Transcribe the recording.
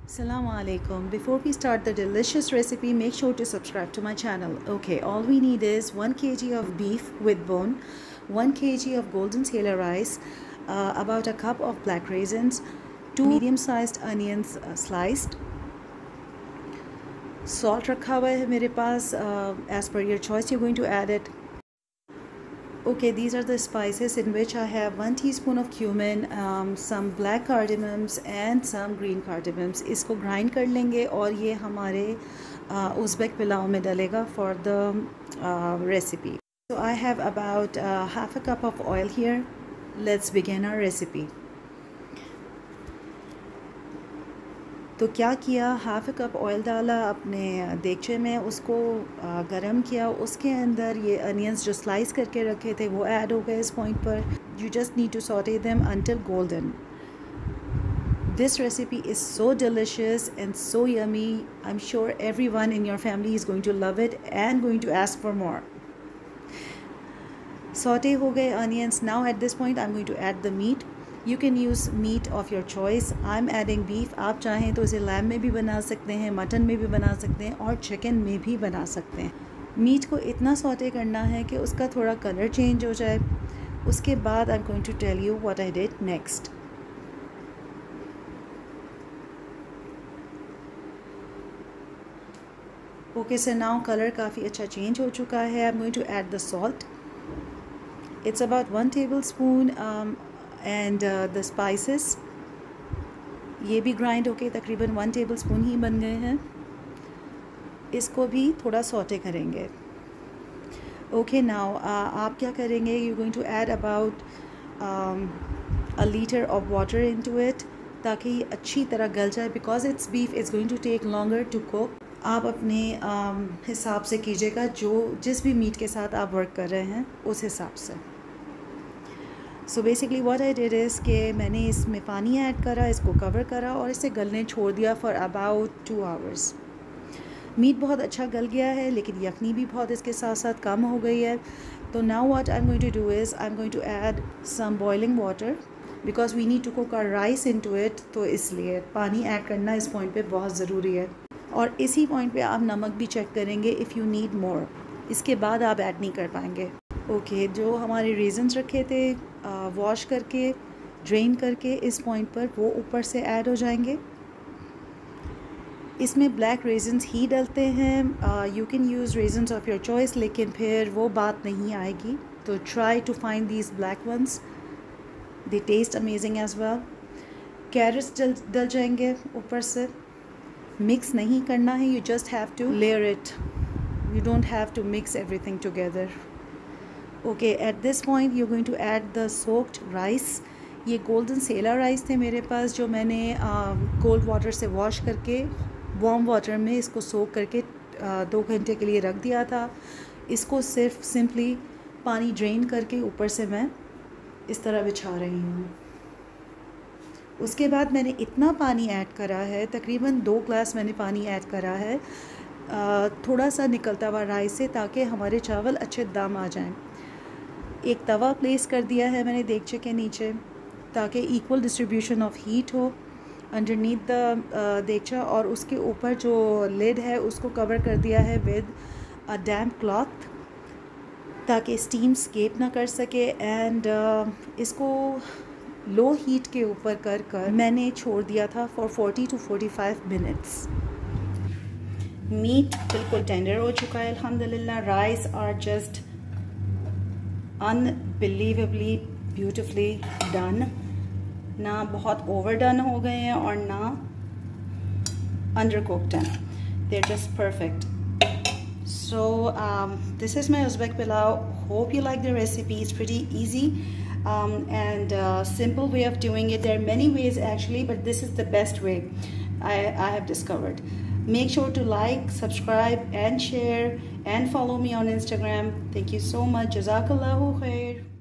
Assalamu alaikum. Before we start the delicious recipe, make sure to subscribe to my channel. Okay, all we need is 1 kg of beef with bone, 1 kg of golden sailor rice, about a cup of black raisins, 2 medium-sized onions sliced, salt रखा हुआ है मेरे पास, as per your choice you're going to add it. Okay, these are the spices in which I have 1 teaspoon of cumin, some black cardamoms and some green cardamoms. इसको grind कर लेंगे और ये हमारे उज़्बेक पुलाव में डलेगा for the recipe. So I have about half a cup of oil here. Let's begin our recipe. तो क्या किया, हाफ अ कप ऑयल डाला अपने देगचे में, उसको गरम किया, उसके अंदर ये अनियंस जो स्लाइस करके रखे थे वो ऐड हो गए इस पॉइंट पर. You just need to saute them until golden. This recipe is so delicious and so yummy. I am sure everyone in your family is going to love it and going to ask for more. Saute हो गए onions. Now at this point I am going to add the meat. You can use meat of your choice. I'm adding beef. आप चाहें तो इसे lamb में भी बना सकते हैं, मटन में भी बना सकते हैं और चिकन में भी बना सकते हैं. मीट को इतना सौटे करना है कि उसका थोड़ा कलर चेंज हो जाए. उसके बाद I am going to tell you what I did next. Okay sir, now colour काफ़ी अच्छा चेंज हो चुका है. I am going to add the salt. It's about 1 tablespoon and the spices. ये भी ग्राइंड होके तकरीबन 1 टेबलस्पून ही बन गए हैं. इसको भी थोड़ा सौटे करेंगे. ओके, नाउ आप क्या करेंगे, you going to add about a litre of water into it ताकि ये अच्छी तरह गल जाए. Because it's beef, it's going to take longer to cook. आप अपने हिसाब से कीजिएगा, जिस भी मीट के साथ आप वर्क कर रहे हैं उस हिसाब से. So basically what I did is कि मैंने इसमें पानी ऐड करा, इसको कवर करा और इसे गलने छोड़ दिया फॉर अबाउट 2 आवर्स. मीट बहुत अच्छा गल गया है लेकिन यखनी भी बहुत इसके साथ साथ कम हो गई है. तो now what I am going to do is I am going to add some boiling water because we need to cook our rice into it. तो इसलिए पानी ऐड करना इस पॉइंट पे बहुत ज़रूरी है. और इसी पॉइंट पे आप नमक भी चेक करेंगे इफ़ यू नीड मोर. इसके बाद आप ऐड नहीं कर पाएंगे. ओके, जो हमारे रेजन्स रखे थे वॉश करके, ड्रेन करके, इस पॉइंट पर वो ऊपर से ऐड हो जाएंगे. इसमें ब्लैक रेजन्स ही डलते हैं. You can use raisins of your choice लेकिन फिर वो बात नहीं आएगी. तो try to find these black ones, they taste amazing as well. Carrots डल जाएंगे ऊपर से. मिक्स नहीं करना है, you just have to layer it. You don't have to mix everything together. Okay, at this point you going to add the soaked rice. ये golden sella rice थे मेरे पास जो मैंने कोल्ड वाटर से वॉश करके वार्म वाटर में इसको सोक करके 2 घंटे के लिए रख दिया था. इसको सिर्फ सिंपली पानी ड्रेन करके ऊपर से मैं इस तरह बिछा रही हूँ. उसके बाद मैंने इतना पानी ऐड करा है, तकरीबन 2 ग्लास मैंने पानी ऐड करा है थोड़ा सा निकलता हुआ राइस से, ताकि हमारे चावल अच्छे दम आ जाएं. एक तवा प्लेस कर दिया है मैंने देगचे के नीचे ताकि इक्वल डिस्ट्रीब्यूशन ऑफ हीट हो अंडरनीथ द देगचा. और उसके ऊपर जो लिड है उसको कवर कर दिया है विद अ डैम्प क्लॉथ ताकि स्टीम स्केप ना कर सके. एंड इसको लो हीट के ऊपर कर मैंने छोड़ दिया था फॉर 40 to 45 मिनट्स. मीट बिल्कुल टेंडर हो चुका है अल्हम्दुलिल्लाह. Rice are just unbelievably beautifully done. ना बहुत ओवर डन हो गए हैं और ना अंडर कुक्ड हैं. They are just perfect. So this is my Uzbek pilau. Hope you like the recipe. It's pretty easy and simple way of doing it. There are many ways actually, but this is the best way I have discovered. Make sure to like, subscribe and share and follow me on Instagram. Thank you so much. Jazakallahu khair.